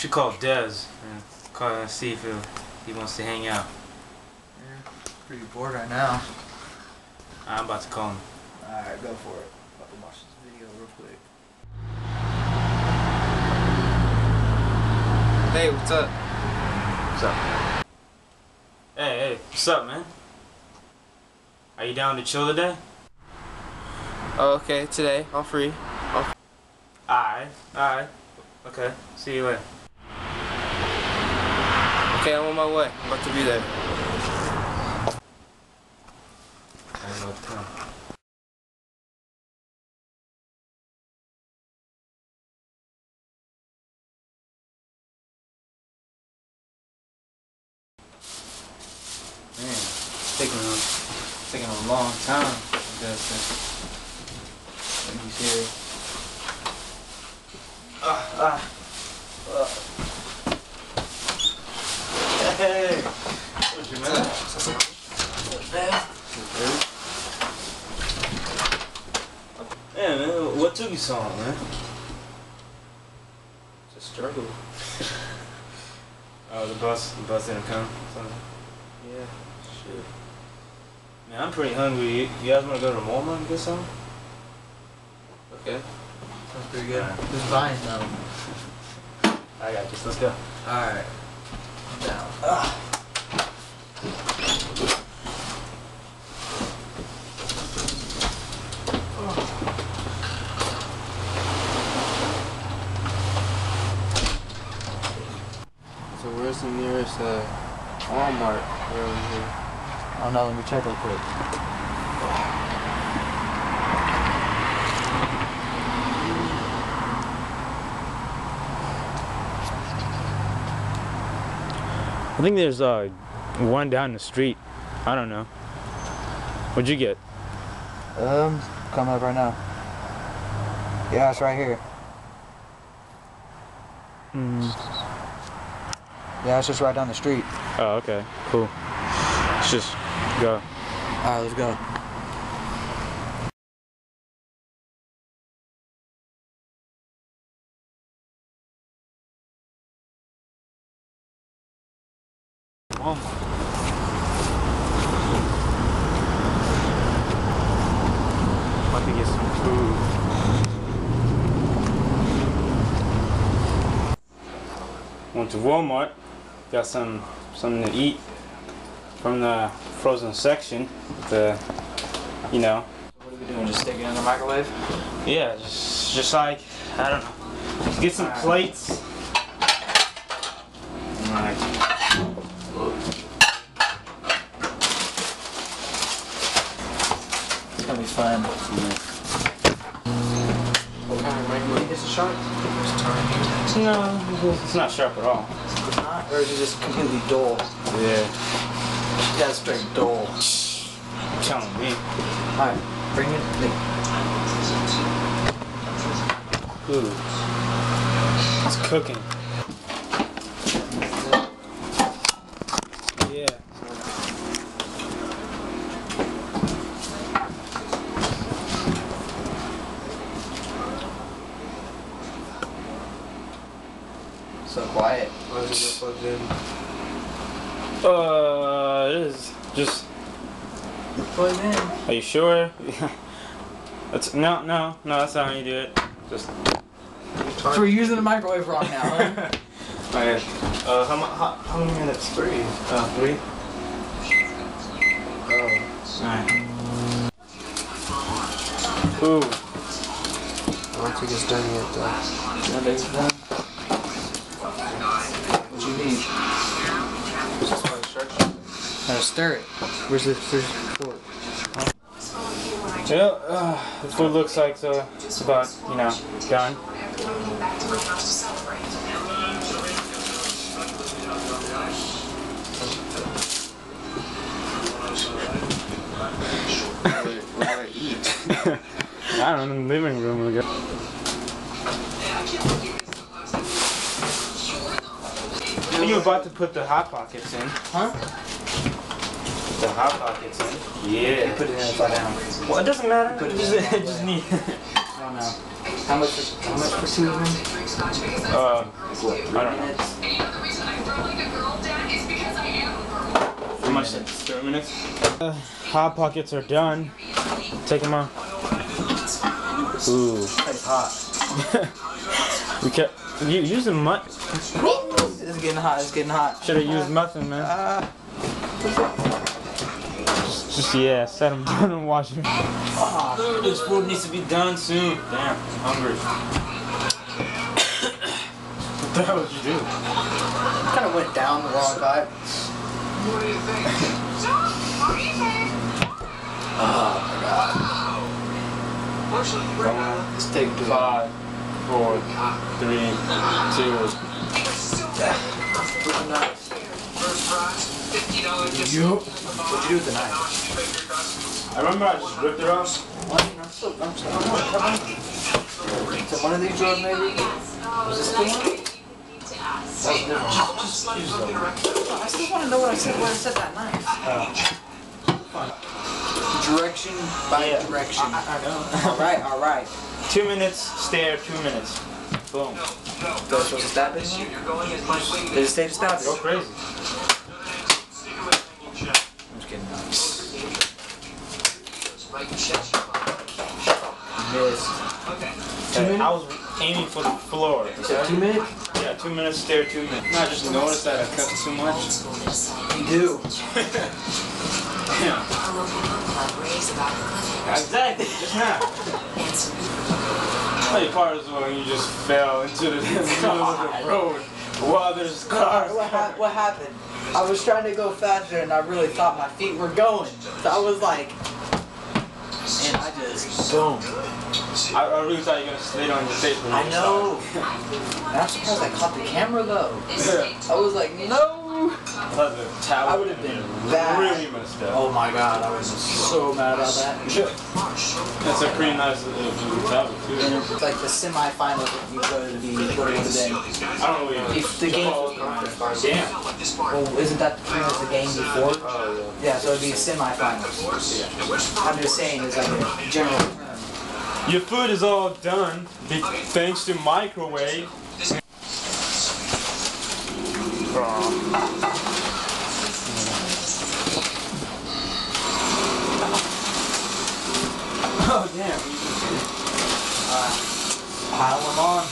should call Dez and call and see if he wants to hang out. Yeah, pretty bored right now. I'm about to call him. Alright, go for it. About to watch this video real quick. Hey, what's up? What's up? Hey, what's up, man? Are you down to chill today? Oh, okay, today. I'm free. Alright. Okay, see you later. Okay, I'm on my way. I'm about to be there. I know what to tell him. Man, it's taking a long time. I guess. Let me see. Hey, what's your man? Yeah, man, what took you so long, man? It's a struggle. Oh, the bus didn't come. Something. Yeah, shit. Man, I'm pretty hungry. You guys want to go to Walmart and get something? Okay. Sounds pretty good. Alright. Who's buying though? I got this. Let's go. Alright. I'm down. So where's the nearest Walmart around here? Oh no, let me check real quick. I think there's one down the street. I don't know. What'd you get? Coming up right now. Yeah, it's right here. Yeah, it's just right down the street. Oh, okay. Cool. Let's just go. Alright, let's go. About to get some food. Went to Walmart. Got something to eat from the frozen section. You know. What are we doing? Just stick it in the microwave? Yeah, just like, I don't know. Just get some plates. Alright. It's gonna be fun. What kind of microwave? Is it sharp? No, it's not sharp at all. It's not? Or is it just completely dull? Yeah. Yeah, straight dull. You're telling me. Alright, bring it. Ooh. It's cooking. Yeah. So quiet. Why is it plugged in? It is just. Plug in. Are you sure? That's no. That's not how you do it. Just. So we're using the microwave wrong now, huh? Okay. How many minutes? 3. 3. Oh. Alright. Ooh. I don't think it's done yet though. That is done. What you need? Just my instructions. Gotta stir it. Where's the fork? Yeah, the food looks like it's about, done. Where do I eat? I don't know, in the living room, I guess. Are you about to put the Hot Pockets in? Huh? The Hot Pockets in? Yeah. You put it in upside down. Well, it doesn't matter. Put it Just, in. just need. I don't know. How much for 2 of them? I don't know. How much? 30 minutes? Hot Pockets are done. Take them out. Ooh. It's hot. We kept using mud. It's getting hot. It's getting hot. Should have used nothing, man. Just yeah, set them down and wash them. This food needs to be done soon. Damn, I'm hungry. What the hell did you do? Kind of went down the wrong side. Oh my god. Let's take 5, 4, 3, 2. What'd you do with the knife? I remember I just ripped it off. So one of these drawers maybe? Was this the one? I still want to know what I said when I said that knife. Direction by direction. I know. Alright. 2 minutes, stare, 2 minutes. Boom. So it's supposed to stab it? Did it stay to stab it? Go crazy. I'm just kidding. Missed. Okay, I was aiming for the floor. You said 2 minutes? Yeah, 2 minutes, stare, 2 minutes. No, I just noticed that I cut too much. You do. Yeah. Exactly, just now. Funny part is when you just fell into the middle of the road while there's cars. What happened? I was trying to go faster and I really thought my feet were going. So I was like, and I just, boom. I really thought you were going to slid on your face. When I know. And I'm surprised I caught the camera though. I was like, no. The tower I would have been bad. really messed up. Oh my god, I was so mad about that. That's a pretty nice little tower too. And it's like the semi-finals that you go to be what it would have been. I don't know If the game, Damn. well, isn't that the game before? Yeah, so it'd be semi-finals. I'm just saying, it's like a general term. Your food is all done thanks to microwave. Oh damn. Pile them on.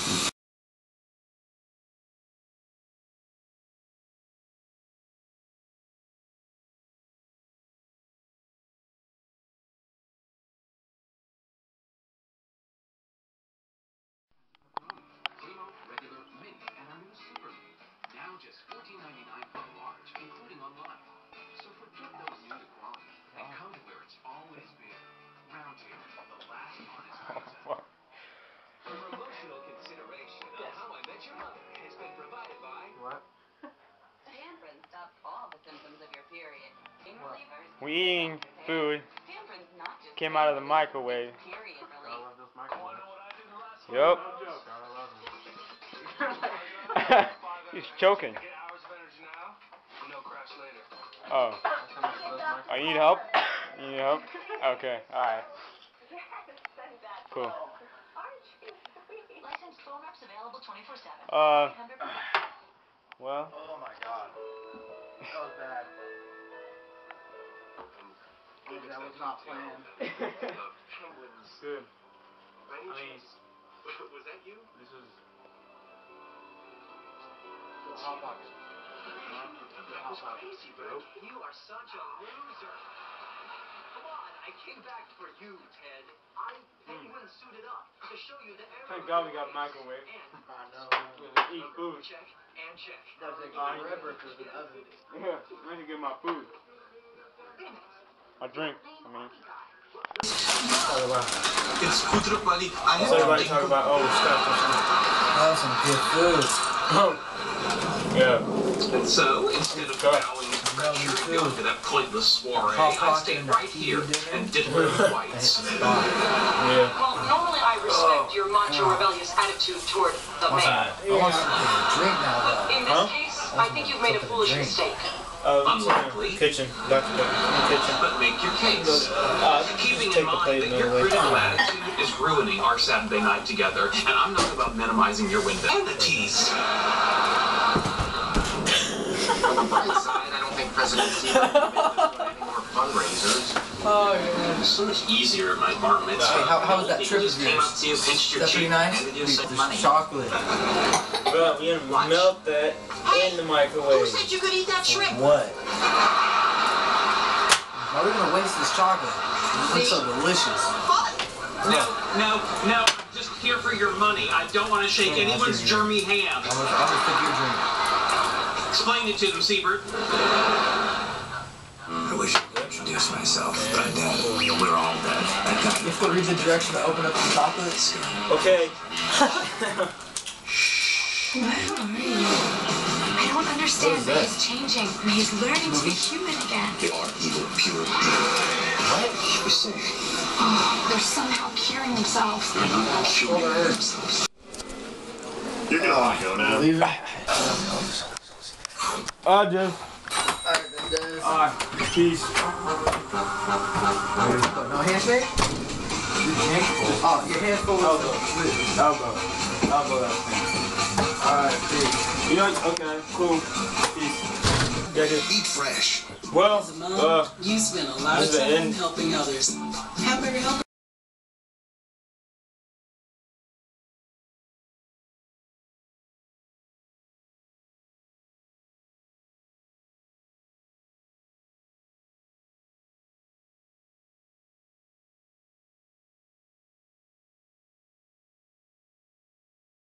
Now just $14.99 for large, including online. So forget those new to quality and come to where it's always been. Round Table, the last honest pizza. For promotional consideration of How I Met Your Mother has been provided by What? Pamprin stops all the symptoms of your period. Pain relievers. We eating food. Pamprin's not just Came out of the microwave. period I relief. love those microwaves. Yup. I love them. He's choking. Get hours of energy now, no crash later. Oh. Oh, you need help? You need help? Okay, alright. Cool. Licensed phone reps available 24/7. Well. Oh my god. That was bad. That was not planned. Good. I mean, was that you? This is Hot Pocket. That was crazy, bro. You are such a loser. Come on, I came back for you, Ted. I even suited up to show you the error. Thank God we got a microwave. I know. Eat food. Check and check. That was like forever because of the oven. Yeah, I need to get my food. My drink, I mean. It's Kudrup Ali. I So everybody talk about, oh, stuff or something. That was some good food. Oh. Yeah. And so, instead of bowing to that pointless soiree, I stayed right here and did little whites. Yeah. Well, normally I respect your macho rebellious attitude toward the man. I want something to drink now though. In this case, I think you've made a foolish mistake. Unlikely. Kitchen. Got to go in the kitchen. But make your case. Keeping take in the plate mind and that your go away. critical attitude is ruining our Saturday night together, and I'm not about minimizing your window. And the tease. On the bright side, I don't think President Xi will doing any more fundraisers. Oh, yeah. It's so much easier in my apartment. Hey, how was that People trip of just came up yours? to you, pinched your That's pretty cheek, nice. handed you Dude, some there's money. chocolate. Bro, we're gonna melt that in the microwave. Who said you could eat that shrimp? What? Why are we gonna waste this chocolate? It looks so delicious. No, I'm just here for your money. I don't want to shake anyone's germy hand. I'm gonna take your drink. Explain it to them, Siebert. I wish I could introduce myself, but we're all dead. You have to read the direction to open up the chocolates. Okay. I don't understand, but he's changing. He's learning to be human again. They are evil, pure evil. What? You say? Oh, they're somehow curing themselves. They're not curing themselves. You're gonna want to go now. Leave it. Alright, Jeff. Alright, then. Alright, peace. No handshake? Oh, your hand's full of Elbow that thing. Alright, peace. You know, okay, cool. Peace. Yeah, Eat fresh. well, You spend a lot of this is the time end. helping others.